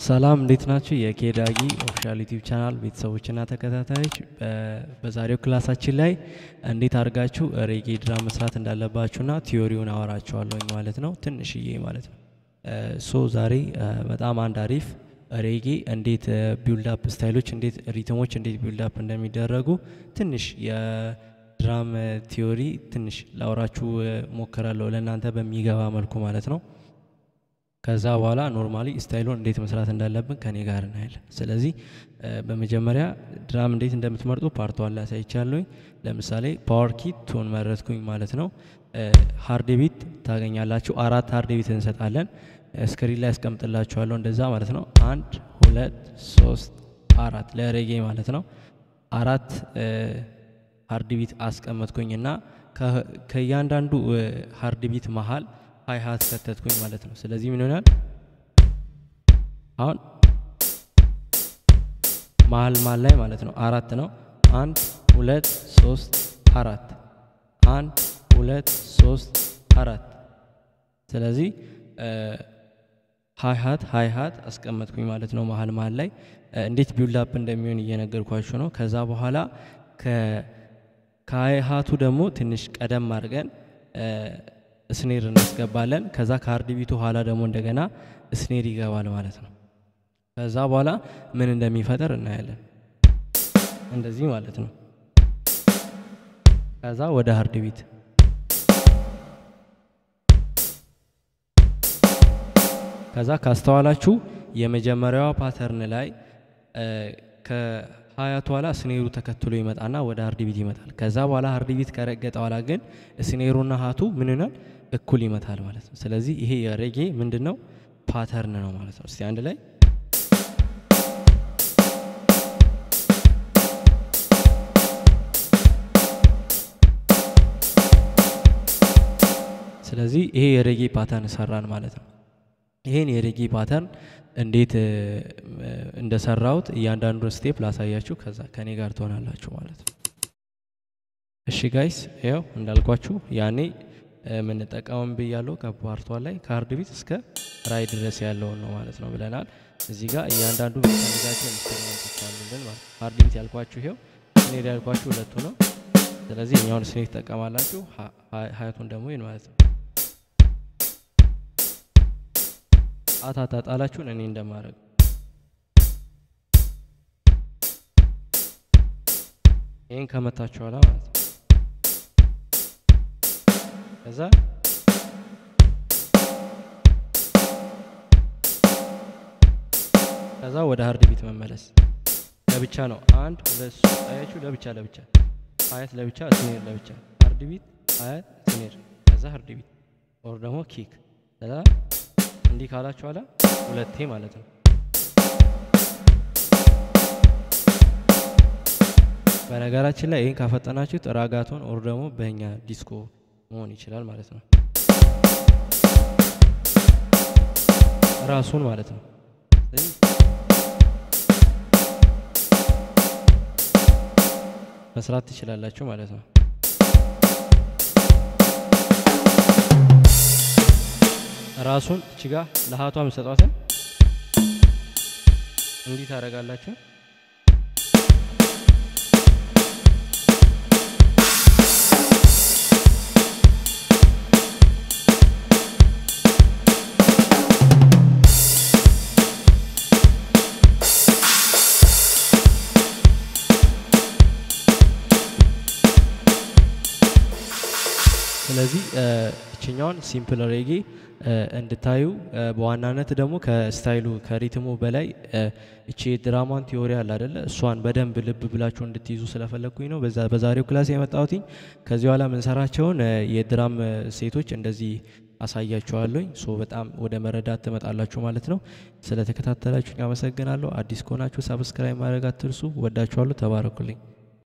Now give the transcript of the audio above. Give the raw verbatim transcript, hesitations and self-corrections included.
ሰላም እንዴት ናችሁ? የኬዳጊ ኦፊሻል ዩቲዩብ ቻናል ቤተሰቦችና ተከታታዮች በዛሬው ክላሳችን ላይ እንዴት አድርጋችሁ ሬጌ ድራም መስራት እንዳለባችሁና ቲዮሪውን አወራችኋለሁ ማለት ነው። ትንሽዬ ማለት ነው። ሶ ዛሬ በጣም አንድ አሪፍ ሬጌ እንዴት ቢልድ አፕ ስታይሎች እንዴት ሪትሞች እንዴት ቢልድ አፕ እንደሚደረጉ ትንሽ የድራም ቲዮሪ ትንሽ ላወራችሁ ሞክራለሁ ለእናንተ በሚገባ መልኩ ማለት ነው። ከዛ በኋላ ኖርማሊ ስታይሉን እንዴት መስራት እንዳለብን ከኔ ጋር እናያለን። ስለዚህ በመጀመሪያ ድራም እንዴት እንደምትመርጡ ፓርት ዋን ላይ አሳይቻለሁኝ። ለምሳሌ ፓወር ኪት ቶን መረጥኩኝ ማለት ነው። ሃርድ ቢት ታገኛላችሁ። አራት ሃርድ ቢት እንሰጣለን። ስክሪን ላይ አስቀምጥላችኋለሁ እንደዛ ማለት ነው። አንድ ሁለት ሶስት አራት ለሬጌ ማለት ነው። አራት ሃርድ ቢት አስቀመጥኩኝና ከእያንዳንዱ ሃርድ ቢት መሃል ሃይ ሃት ከተትኩኝ ማለት ነው። ስለዚህ ምን ይሆናል? አሁን መሃል መሃል ላይ ማለት ነው አራት ነው። አንድ ሁለት ሶስት አራት አንድ ሁለት ሶስት አራት። ስለዚህ ሃይ ሃት ሃይ ሃት አስቀመጥኩኝ ማለት ነው መሃል መሃል ላይ። እንዴት ቢልድ አፕ እንደሚሆን እየነገርኳችሁ ነው። ከዛ በኋላ ከሃይ ሃቱ ደግሞ ትንሽ ቀደም አድርገን ስኔር እናስገባለን። ከዛ ካርድ ቢቱ ኋላ ደግሞ እንደገና ስኔር ይገባል ማለት ነው። ከዛ በኋላ ምን እንደሚፈጠር እናያለን። እንደዚህ ማለት ነው። ከዛ ወደ ሃርድ ቢት ከዛ ካስተዋላችሁ የመጀመሪያዋ ፓተርን ላይ ከሃያቱ ኋላ ስኔሩ ተከትሎ ይመጣና ወደ ሃርድ ቢት ይመጣል። ከዛ በኋላ ሃርድ ቢት ከረገጠ ኋላ ግን ስኔሩና ሃቱ ምን ይሆናል? እኩል ይመታል ማለት ነው። ስለዚህ ይሄ የሬጌ ምንድነው? ፓተርን ነው ማለት ነው። እስቲ አንድ ላይ ስለዚህ ይሄ የሬጌ ፓተርን ሰራን ማለት ነው። ይሄን የሬጌ ፓተርን እንዴት እንደሰራውት እያንዳንዱን ስቴፕ ላሳያችሁ። ከዛ ከኔ ጋር ትሆናላችሁ ማለት ነው። እሺ ጋይስ ይሄው እንዳልኳችሁ ያኔ ምን ተጠቀመን ብያለሁ። ከፓርቷ ላይ ካርድ ቢት እስከ ራይ ድረስ ያለው ነው ማለት ነው ብለናል። እዚህ ጋር እያንዳንዱ በተመሳሳይ ኢንስትሩመንቶች አሉልን ማለት ነው። ካርድ ቢት ያልኳችሁ ይሄው ስኔር ያልኳችሁ ሁለቱ ነው። ስለዚህ እኛውን ስኔር ተጠቀማላችሁ። ሃያቱን ደግሞ ይሄን ማለት ነው አታታ ጣላችሁን እኔ እንደማረግ ይሄን ከመታችሁ አላ ማለት ነው። ከዛ ከዛ ወደ ሃርድ ቢት መመለስ ለብቻ ነው። አንድ ሁለት ሶስት አያችሁ፣ ለብቻ ለብቻ ሃያት ለብቻ ስኔር ለብቻ ሃርድ ቢት ሃያት ስኔር ከዛ ሃርድ ቢት ኦር ደግሞ ኪክ ከዛ እንዲህ ካላችሁ አላ ሁለቴ ማለት ነው። በነገራችን ላይ ይሄን ካፈጠናችሁት ራጋቶን ኦር ደግሞ በእኛ ዲስኮ መሆን ይችላል ማለት ነው። ራሱን ማለት ነው። መስራት ትችላላችሁ ማለት ነው። ራሱን እቺጋ ለሃቷ መስጠቷትን እንዲህ ታረጋላችሁ። ስለዚህ እቺኛውን ሲምፕል ሬጌ እንድታዩ በዋናነት ደግሞ ከስታይሉ ከሪትሙ በላይ እቺ ድራማን ቲዮሪ አለ አይደለ? እሷን በደንብ ልብ ብላችሁ እንድትይዙ ስለፈለኩኝ ነው በዛ በዛሬው ክላስ የመጣሁት። ከዚህ በኋላ ምንሰራቸውን የድራም ሴቶች እንደዚህ አሳያችኋለሁ። ሶ በጣም ወደ መረዳት ትመጣላችሁ ማለት ነው። ስለተከታተላችሁ አመሰግናለሁ። አዲስ ከሆናችሁ ሰብስክራይብ ማድረግ አትርሱ። ወዳችኋለሁ። ተባረኩልኝ።